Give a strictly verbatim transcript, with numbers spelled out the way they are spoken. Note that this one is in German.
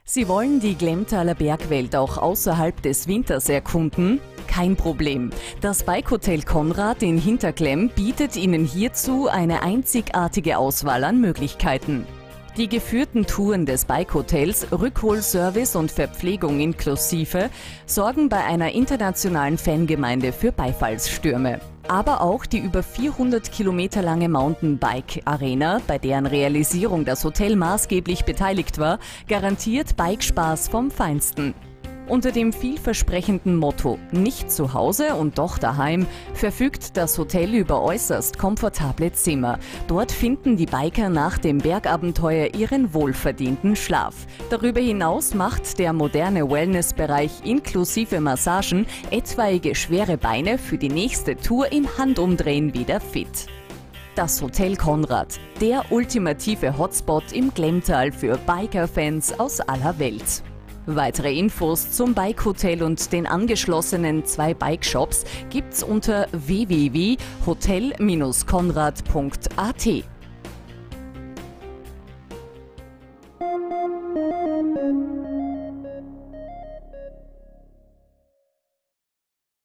Sie wollen die Glemmtaler Bergwelt auch außerhalb des Winters erkunden? Kein Problem. Das Bike-Hotel Konrad in Hinterklemm bietet Ihnen hierzu eine einzigartige Auswahl an Möglichkeiten. Die geführten Touren des Bike-Hotels, Rückholservice und Verpflegung inklusive, sorgen bei einer internationalen Fangemeinde für Beifallsstürme. Aber auch die über vierhundert Kilometer lange Mountainbike-Arena, bei deren Realisierung das Hotel maßgeblich beteiligt war, garantiert Bikespaß vom Feinsten. Unter dem vielversprechenden Motto »Nicht zu Hause und doch daheim« verfügt das Hotel über äußerst komfortable Zimmer. Dort finden die Biker nach dem Bergabenteuer ihren wohlverdienten Schlaf. Darüber hinaus macht der moderne Wellnessbereich inklusive Massagen etwaige schwere Beine für die nächste Tour im Handumdrehen wieder fit. Das Hotel Konrad, der ultimative Hotspot im Glemmtal für Biker-Fans aus aller Welt. Weitere Infos zum Bike-Hotel und den angeschlossenen zwei Bike-Shops gibt's unter w w w punkt hotel Bindestrich konrad punkt a t.